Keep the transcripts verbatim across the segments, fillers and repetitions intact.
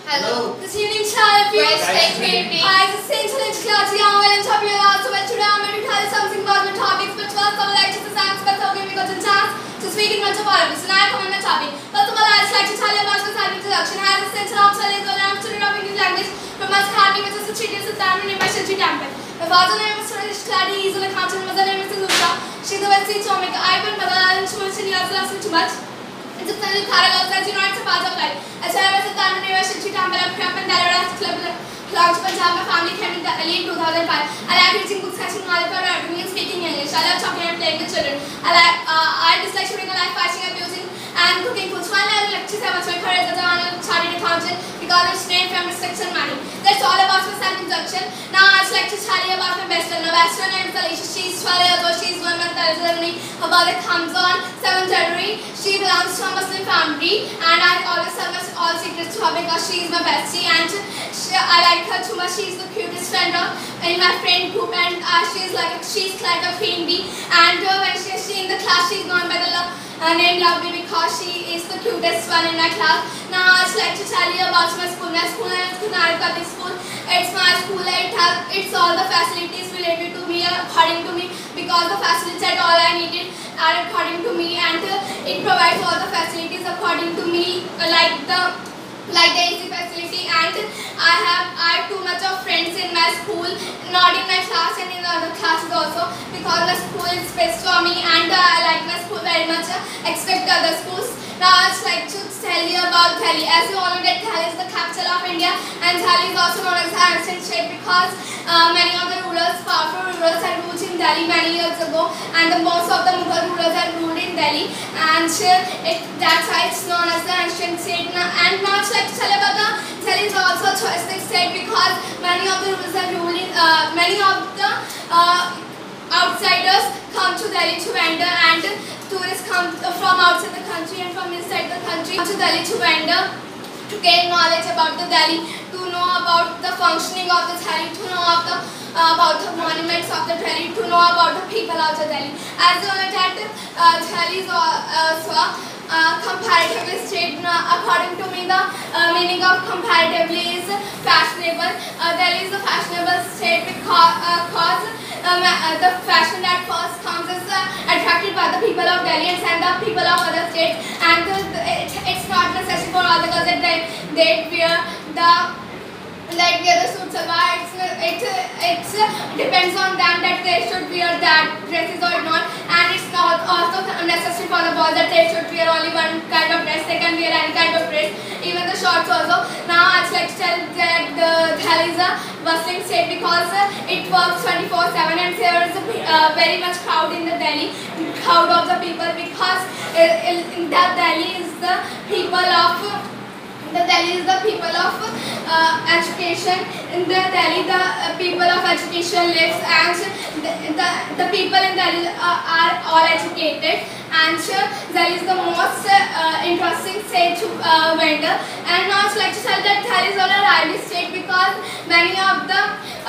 Hello. Good evening, child. Respect Hi, this is Saint Challenge Class. Yeah, well, and top your last. So, well, today I'm going to tell you something about my topics. But first, I would like to thank you for giving me a chance to speak in front of all of you. So, now I come on my topic. First of all, I'd like to tell you about my introduction. As a Saint Challenge Class, I'm a student of English language from my academy, which is a Chitty Sultan in my Shilji temple. My father's name is Suresh Kladi. He's an accountant. My mother's name is Zusha. She's a West East Omega. I've been Badalan too much and he also loves me too much. It's a family parallel that you know it's a part of life. As I was a Tamil University Temple, I grew up in Dallas Club, Clouds Punjab. My family came in the early two thousand five. I like reading books, catching knowledge, and reading and speaking English. I love talking and playing with children. I like, uh, I dislike shooting. I like fighting and music and cooking food. So I like lectures. I was my career as a chartered accountant because of name, family, sex, and money. That's all about my self-introduction. Now I'd like to tell you about my best friend. My best friend name is Alicia. She's twelve years old. She's one month older than me. Her birthday comes on seventh January. She belongs to a Muslim family, and I always tell my all secrets to her because she is my bestie, and she, I like her too much. She is the cutest friend of, in my friend group, and uh, she is like a, she's like a queen bee. And uh, when she is in the class, she's known by the uh, name Lovely because she is the cutest one in my class. Now I'd like to tell you about my school. My school name is Kunal Public School. It's my school. It has it's all the facilities related to me, according to me, because the facilities that all I needed are according to me, and uh, it provides all the facilities according to me, uh, like the like the A C facility, and I have I have too much of friends in my school, not in my class and in the other classes also, because my school is best for me, and uh, I like my school very much. Uh, expect other schools. Now I'd like to tell you about Delhi. As you all know that Delhi is the capital of India, and Delhi is also known as the ancient state because uh, many of the rulers, powerful rulers, had ruled in Delhi many years ago, and the most of the Mughal rulers had ruled in Delhi, and uh, it, that's why it's known as the ancient state. Now, and now I'd like to tell you about the Delhi is also a touristic state because many of the rulers are ruling, uh, many of the uh, outsiders come to Delhi to wander, and tourists come from outside the country and from inside the country to Delhi to wander, to gain knowledge about the Delhi, to know about the functioning of the Delhi, to know of the, uh, about the monuments of the Delhi, to know about the people of the Delhi. As you know that uh, Delhi is also a uh, comparatively state. Uh, according to me, the uh, meaning of comparatively is fashionable. Uh, Delhi is a fashionable state because, uh, cause, um, uh, the fashion that first comes is uh, attracted by the people of Delhi and send the people of other states, and uh, it, it's not necessary for all the girls that they, they wear the like wear the suit salwar. It's it it depends on them that they should wear that dresses or not, and it's not also necessary for the boys that they should wear only one kind of dress. They can wear any kind of dress, even the shorts also. Now I'd like to tell that the Delhi is a bustling state because uh, it works twenty-four seven, and there is a uh, very much crowd in the Delhi, crowd of the people, because uh, in, in that Delhi is the people of uh, the Delhi is the people of uh, education. In the Delhi, the uh, people of education lives, and the, the, the people in Delhi uh, are all educated, and uh, Delhi is the most uh, interesting state to uh, wander. And now I'd like to tell that Delhi is on a lively state because many of the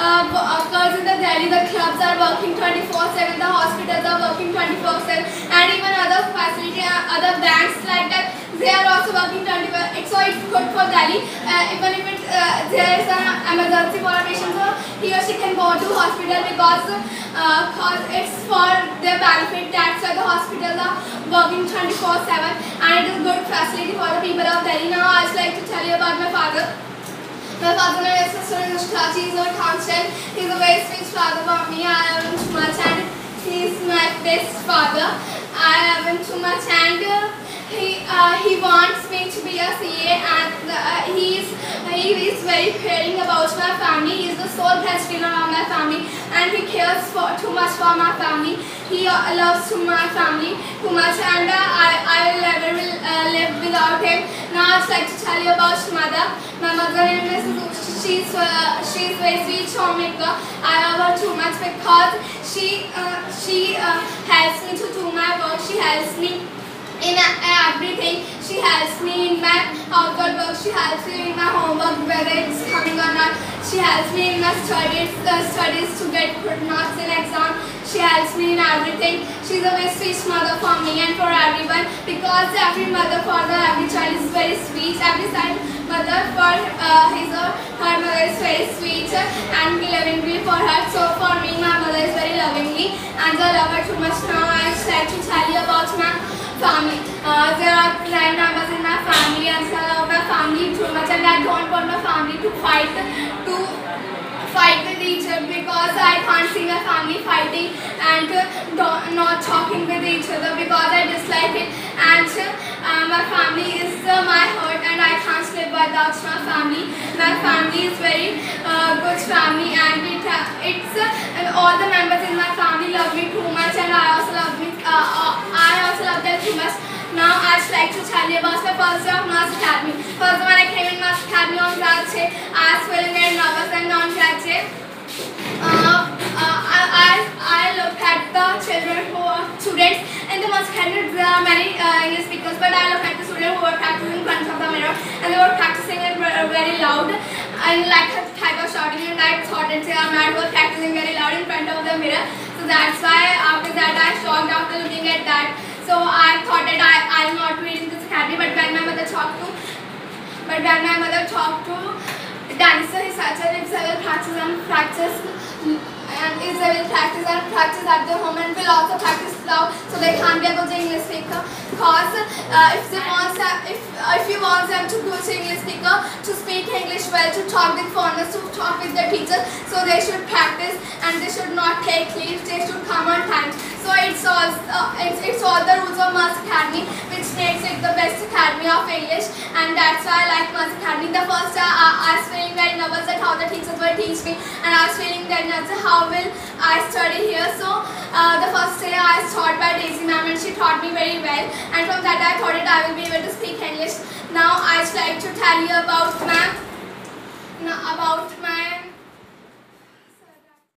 uh, girls in the Delhi, the clubs are working twenty-four seven, the hospitals are working twenty-four seven, and even other facility, uh, other banks like that, they are also working twenty-four. So it's good for Delhi. Uh, even if it, uh, there is an emergency for a patient, so he or she can go to hospital because uh, cause it's for their benefit. That's why the hospitals are working twenty-four seven, and it is good facility for the people of Delhi. Now I'd like to tell you about my father. My father is a student of class. He is a constant. He is a very sweet father for me. I love him too much, and he is my best father. I love him too much, and uh, he uh, he wants me to be a C A, and uh, he is he is very caring about my family. He is the sole breadwinner of my family, and he cares for too much for my family. He uh, loves to my family too much, and uh, I I will never will, uh, live without him. Now I'd like to tell you about mother. My mother name is she's uh, she's very sweet homemaker. I love her too much because she uh, she uh, helps me to do my work. She helps me in uh, everything. She helps me in my household work. She helps me in my homework, whether it's coming or not. She helps me in my studies, uh, studies to get good marks in exam. She helps me in everything. She's a very sweet mother for me and for everyone, because every mother, father, every child is very sweet. Every child, mother for uh, uh, his or her mother is very sweet and lovingly for her. So for me, my mother is very lovingly and I love her too much. Now I would like to tell you about my family. Uh, there are nine members in my family and so I love my family too much, and I don't want my family to fight to fight with each other because I can't see my family fighting and uh, not talking with each other because I dislike it, and uh, my family is uh, my heart and I can't live without my family. My family is very uh, good family and it, uh, it's uh, and all the members in my family love me too much and I also love me uh, uh, I also love them too much. Now I would like to tell you about my first day of Mass Academy. First when I came in Mass Academy on grad day, I was feeling very nervous, and on grad day, uh, uh, I, I, I looked at the children who are students in the Mass Academy. There are many uh, English speakers, but I looked at the students who were practicing in front of the mirror and they were practicing it very loud and like a type of shouting, and I thought that they are not were practicing very loud in front of the mirror. So that's why after that I shocked after looking at that. So I thought that I I am not reading this academy, but when my mother talked to, but when my mother talked to dancer, he said that if they will practice and practice, and if they will practice and practice at their home and will also practice loud, so they can't be a good English speaker. Because uh, if they want them, if if you want them to go to English speaker, to speak English well, to talk with foreigners, to talk with their teachers, so they should practice and they should not take leave. They should come on time. So it's all uh, it's, it's all the rules of Mass Academy, which makes it the best academy of English, and that's why I like Mass Academy. The first day I, I was feeling very nervous at how the teachers will teach me, and I was feeling very nervous how will I study here. So uh, the first day I was taught by Daisy ma'am, and she taught me very well, and from that I thought that I will be able to speak English. Now I would like to tell you about my about my